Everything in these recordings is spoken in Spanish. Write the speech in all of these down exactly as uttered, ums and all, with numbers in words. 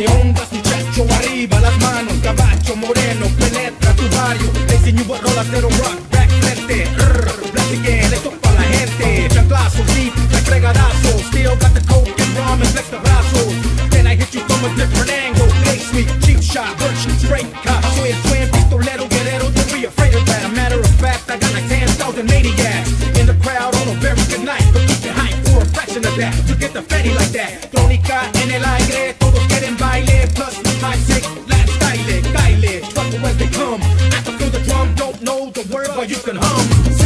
¿Qué ondas, muchacho? Arriba las manos, caballo moreno, penetra tu barrio. Te enseño a rolas de rock, back frente. Black again, esto pa' la gente. Chanclazo, deep, like fregadazo. Still got the coke and rum and flex the brazos. Then I hit you from a different angle. Hey, sweet, cheap shot, bunch, straight cop. Soy el twin, pistolero, guerrero, don't be afraid of that. A matter of fact, I got like ten thousand maniacs in the crowd on a very good night. But keep it hype for a fraction of that. To get the fatty like that. Tónica en el aire, todos quieren baile. Plus, high sick, lifestyle, baile. Trouble as they come. I can feel the drum, don't know the word, but you can hum.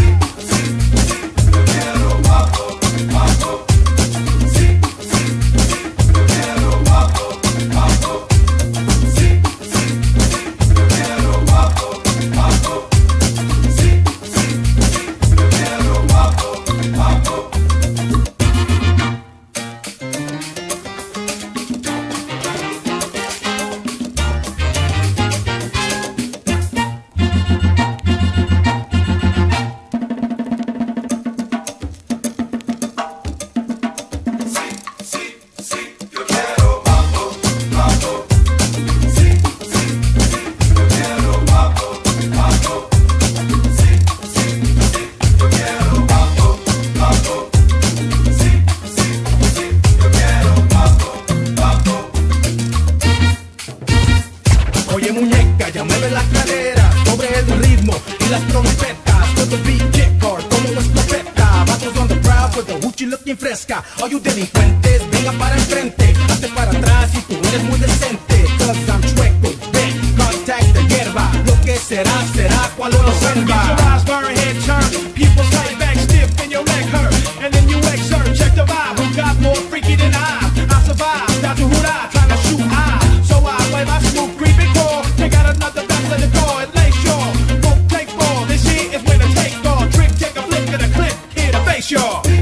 Oye muñeca, ya mueve la cadera sobre el ritmo y las trompetas. With the beat kick hard como una escopeta. Vatos on the crowd with the hoochie looking fresca. All you delincuentes, venga para enfrente. Hazte para atrás y tú eres muy decente. Cause I'm chueco, ven, contact the hierba. Lo que será, será cuando lo Get vuelva. your eyes, burn, head turn. People tight back stiff and your leg hurt. And then you exert, check the vibe. Who got more freaky than I? I survive, down to Hurrah, trying to shoot high. So I play my smooth, creepy core. They got another back to the door and lay shore. Won't take ball, this here is when the take all. Trick, take a flick of the clip, here to face y'all.